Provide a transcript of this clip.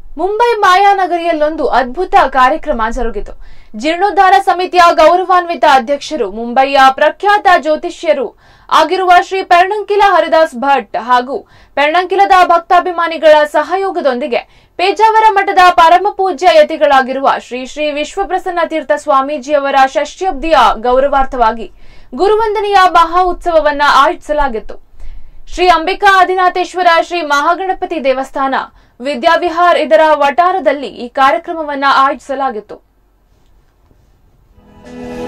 ಮುಂಬೈ ಮಾಯಾನಗರಿಯಲ್ಲೊಂದು ಅದ್ಭುತ ಕಾರ್ಯಕ್ರಮ ಜರುಗಿತು. ಜೀರ್ಣೋದ್ಧಾರ ಸಮಿತಿಯ ಗೌರವಾನ್ವಿತ ಅಧ್ಯಕ್ಷರು, ಮುಂಬೈಯ ಪ್ರಖ್ಯಾತ ಜ್ಯೋತಿಷ್ಯರು ಆಗಿರುವ ಶ್ರೀ ಪೆರ್ಣಂಕಿಲ ಹರಿದಾಸ್ ಭಟ್ ಹಾಗೂ ಪೆರ್ಣಂಕಿಲದ ಭಕ್ತಾಭಿಮಾನಿಗಳ ಸಹಯೋಗದೊಂದಿಗೆ ಪೇಜಾವರ ಮಠದ ಪರಮ ಪೂಜ್ಯ ಯತಿಗಳಾಗಿರುವ ಶ್ರೀ ಶ್ರೀ ವಿಶ್ವಪ್ರಸನ್ನ ತೀರ್ಥ ಸ್ವಾಮೀಜಿಯವರ ಷಷ್ಠ್ಯಬ್ದಿಯ ಗೌರವಾರ್ಥವಾಗಿ ಗುರುವಂದನೆಯ ಮಹಾ ಉತ್ಸವವನ್ನು ಆಯೋಜಿಸಲಾಗಿತ್ತು. ಶ್ರೀ ಅಂಬಿಕಾ ಆದಿನಾಥೇಶ್ವರ ಶ್ರೀ ಮಹಾಗಣಪತಿ ದೇವಸ್ಥಾನ ವಿದ್ಯಾವಿಹಾರ್ ಇದರ ವಟಾರದಲ್ಲಿ ಈ ಕಾರ್ಯಕ್ರಮವನ್ನು ಆಯೋಜಿಸಲಾಗಿತ್ತು.